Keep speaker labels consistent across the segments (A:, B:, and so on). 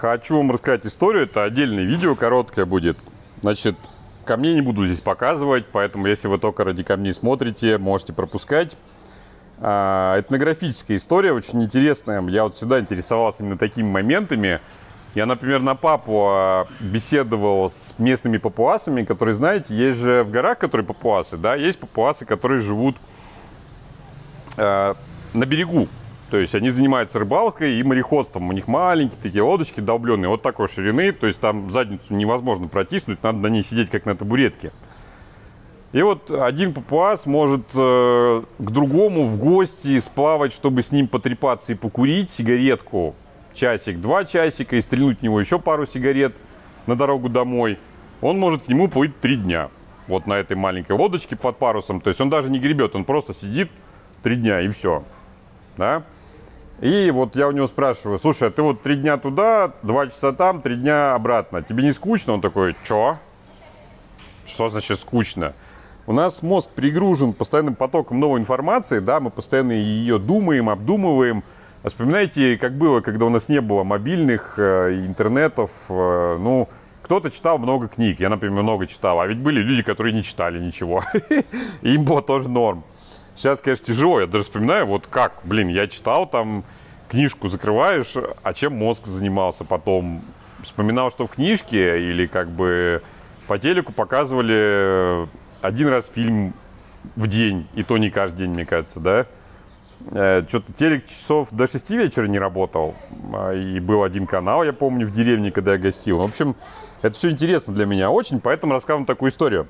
A: Хочу вам рассказать историю. Это отдельное видео, короткое будет. Значит, камней не буду здесь показывать, поэтому если вы только ради камней смотрите, можете пропускать. Этнографическая история, очень интересная. Я вот всегда интересовался именно такими моментами. Я, например, на Папуа беседовал с местными папуасами, которые, знаете, есть же в горах, которые папуасы, да, есть папуасы, которые живут на берегу. То есть они занимаются рыбалкой и мореходством. У них маленькие такие лодочки долбленные, вот такой ширины. То есть там задницу невозможно протиснуть, надо на ней сидеть как на табуретке. И вот один папуас может к другому в гости сплавать, чтобы с ним потрепаться и покурить сигаретку. Часик, 2 часика, и стрельнуть в него еще пару сигарет на дорогу домой. Он может к нему плыть 3 дня. Вот на этой маленькой лодочке под парусом. То есть он даже не гребет, он просто сидит 3 дня и все. Да? И вот я у него спрашиваю: слушай, а ты вот 3 дня туда, 2 часа там, 3 дня обратно. Тебе не скучно? Он такой: чё? Что значит скучно? У нас мозг перегружен постоянным потоком новой информации, да, мы постоянно ее думаем, обдумываем. А вспоминайте, как было, когда у нас не было мобильных, интернетов, ну, кто-то читал много книг, я, например, много читал, а ведь были люди, которые не читали ничего, им было тоже норм. Сейчас, конечно, тяжело, я даже вспоминаю, вот как, блин, я читал, там, книжку закрываешь, а чем мозг занимался потом? Вспоминал, что в книжке или как бы по телеку показывали 1 раз фильм в день, и то не каждый день, мне кажется, да? Что-то телек часов до 6 вечера не работал, и был 1 канал, я помню, в деревне, когда я гостил. В общем, это все интересно для меня очень, поэтому рассказываю такую историю.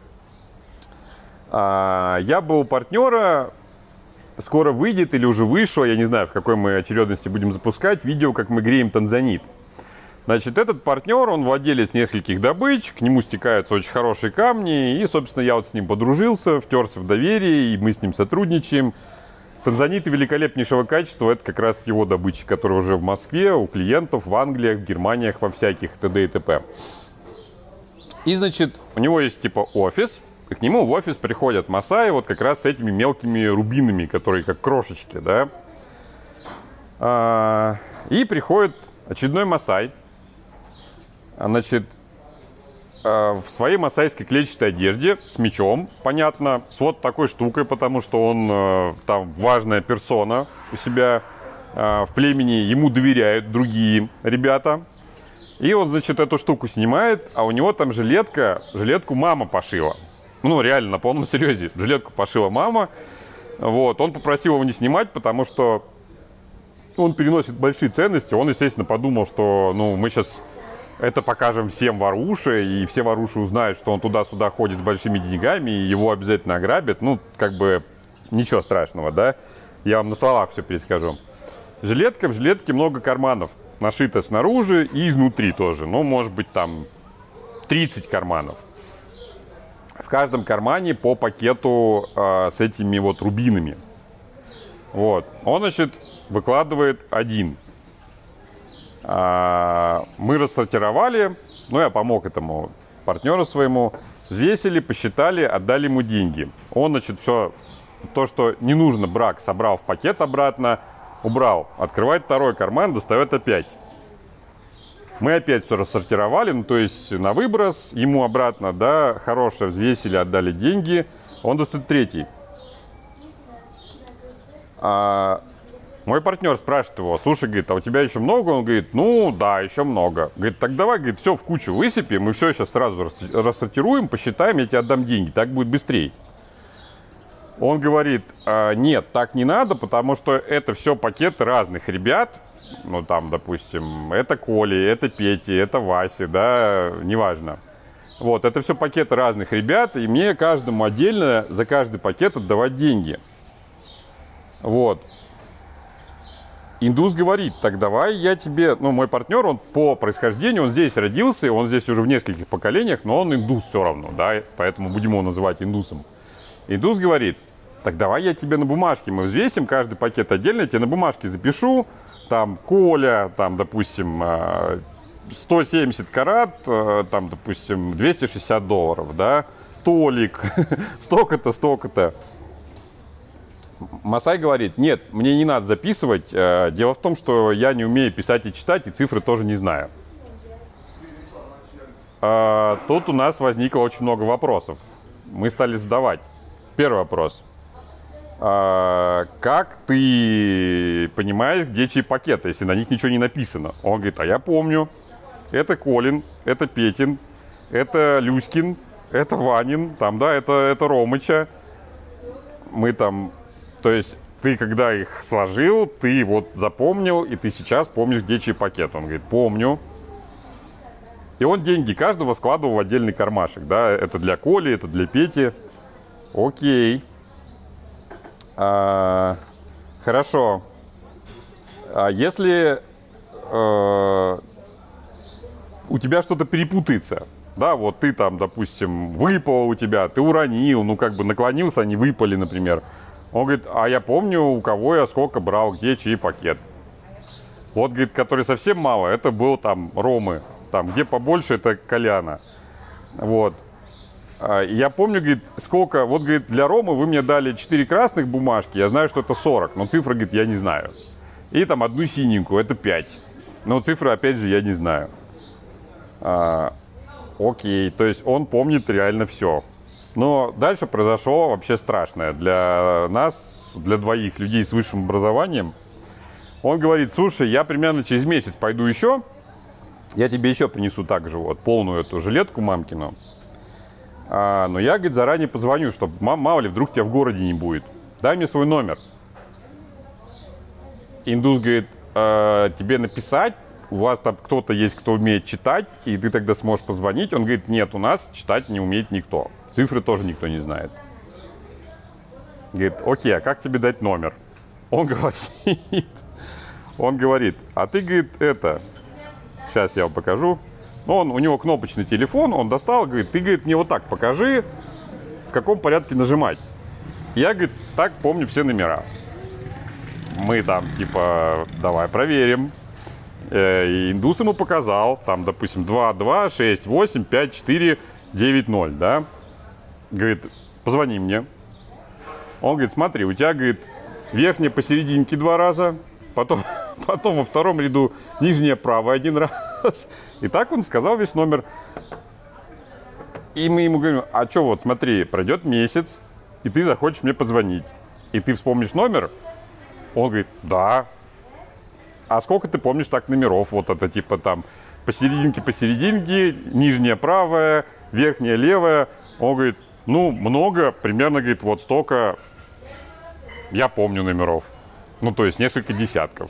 A: Я был у партнера, скоро выйдет или уже вышло, я не знаю, в какой мы очередности будем запускать, видео, как мы греем танзанит. Значит, этот партнер, он владелец нескольких добыч, к нему стекаются очень хорошие камни, и, собственно, я вот с ним подружился, втерся в доверие, и мы с ним сотрудничаем. Танзаниты великолепнейшего качества, это как раз его добыча, которая уже в Москве, у клиентов, в Англиях, в Германиях, во всяких т.д. и т.п. И, значит, у него есть типа офис, и к нему в офис приходят масаи вот как раз с этими мелкими рубинами, которые как крошечки, да. И приходит очередной масай, значит, в своей масайской клетчатой одежде, с мечом, понятно, с вот такой штукой, потому что он там важная персона у себя в племени, ему доверяют другие ребята. И он, значит, эту штуку снимает, а у него там жилетку мама пошила. Ну, реально, на полном серьезе, жилетку пошила мама. Вот, он попросил его не снимать, потому что он переносит большие ценности. Он, естественно, подумал, что, ну, мы сейчас это покажем всем в Аруше, и все в Аруше узнают, что он туда-сюда ходит с большими деньгами, и его обязательно ограбят. Ну, как бы, ничего страшного, да? Я вам на словах все перескажу. Жилетка, в жилетке много карманов. Нашито снаружи и изнутри тоже. Ну, может быть, там 30 карманов. В каждом кармане по пакету с этими вот рубинами. Вот. Он, значит, выкладывает 1. Мы рассортировали, ну, я помог этому партнеру своему, взвесили, посчитали, отдали ему деньги. Он, значит, все то, что не нужно, брак, собрал в пакет обратно, убрал. Открывает 2-й карман, достает опять. Мы опять все рассортировали, ну, то есть на выброс, ему обратно, да, хорошее, взвесили, отдали деньги. Он достает 3-й. Мой партнер спрашивает его: слушай, говорит, а у тебя еще много? Он говорит: ну да, еще много. Говорит: так давай, говорит, все в кучу высыпи, мы все сейчас сразу рассортируем, посчитаем, я тебе отдам деньги, так будет быстрее. Он говорит: нет, так не надо, потому что это все пакеты разных ребят. Ну там, допустим, это Коли, это Пети, это Васи, да, неважно. Вот, это все пакеты разных ребят, и мне каждому отдельно за каждый пакет отдавать деньги. Вот. Индус говорит: так давай я тебе... Ну, мой партнер, он по происхождению, он здесь родился, он здесь уже в нескольких поколениях, но он индус все равно, да, поэтому будем его называть индусом. Индус говорит: так давай я тебе на бумажке, мы взвесим каждый пакет отдельно, я тебе на бумажке запишу, там, Коля, там, допустим, 170 карат, там, допустим, $260, да, Толик, столько-то, столько-то. Масай говорит: нет, мне не надо записывать. Дело в том, что я не умею писать и читать, и цифры тоже не знаю. тут у нас возникло очень много вопросов. Мы стали задавать. Первый вопрос. Как ты понимаешь, где чьи пакеты, если на них ничего не написано? Он говорит, а я помню. Это Колин, это Петин, это Люськин, это Ванин, там, да, это Ромыча. Мы там, то есть, ты когда их сложил, ты вот запомнил, и ты сейчас помнишь, где чей пакет. Он говорит, помню. И он деньги каждого складывал в отдельный кармашек, да, это для Коли, это для Пети. Окей. Хорошо. Если у тебя что-то перепутается, да, вот ты там, допустим, выпало у тебя, ты уронил, ну как бы наклонился, они выпали, например. Он говорит, а я помню, у кого я сколько брал, где чей пакет. Вот, говорит, который совсем мало, это был там Ромы, там, где побольше, это Коляна. Вот. Я помню, говорит, сколько, вот, говорит, для Ромы вы мне дали 4 красных бумажки, я знаю, что это 40, но цифры, говорит, я не знаю. И там одну синенькую, это 5. Но цифры, опять же, я не знаю. Окей, то есть он помнит реально все. Но дальше произошло вообще страшное для нас, для двоих людей с высшим образованием. Он говорит, слушай, я примерно через месяц пойду еще, я тебе еще принесу так же вот полную эту жилетку мамкину. Но я, говорит, заранее позвоню, чтобы мало ли, вдруг тебя в городе не будет. Дай мне свой номер. Индус говорит, тебе написать? У вас там кто-то есть, кто умеет читать, и ты тогда сможешь позвонить. Он говорит, нет, у нас читать не умеет никто. Цифры тоже никто не знает. Говорит, окей, а как тебе дать номер? Он говорит, а ты, говорит, сейчас я вам покажу. У него кнопочный телефон, он достал, говорит, ты, говорит, мне вот так покажи, в каком порядке нажимать. Я, говорит, так помню все номера. Мы там, типа, давай проверим. И индус ему показал, там, допустим, 2, 2, 6, 8, 5, 4, 9, 0, да. Говорит, позвони мне. Он говорит, смотри, у тебя, говорит, верхняя посерединке 2 раза, потом во втором ряду нижняя правая 1 раз. И так он сказал весь номер. И мы ему говорим, а что вот, смотри, пройдет месяц, и ты захочешь мне позвонить. И ты вспомнишь номер? Он говорит, да. А сколько ты помнишь так номеров? Вот это типа там посерединке, нижняя правая, верхняя левая. Он говорит, ну, много, примерно, говорит, вот столько я помню номеров. Ну, то есть несколько десятков.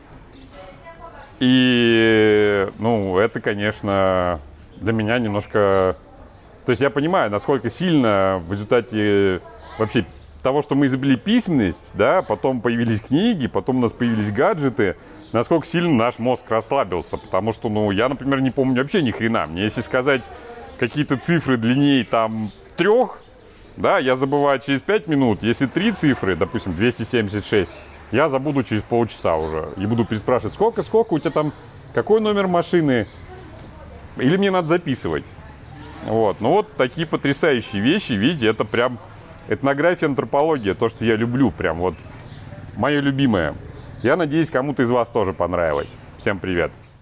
A: И, ну, это, конечно, для меня немножко... То есть я понимаю, насколько сильно в результате вообще того, что мы изобрели письменность, да, потом появились книги, потом у нас появились гаджеты, насколько сильно наш мозг расслабился. Потому что, ну, я, например, не помню вообще ни хрена. Мне если сказать какие-то цифры длиннее, там, 3, да, я забываю через 5 минут. Если 3 цифры, допустим, 276, я забуду через полчаса уже. И буду переспрашивать, сколько у тебя там, какой номер машины, или мне надо записывать. Вот, ну вот такие потрясающие вещи, видите, это прям этнография, антропология, то, что я люблю, прям вот мое любимое. Я надеюсь, кому-то из вас тоже понравилось. Всем привет!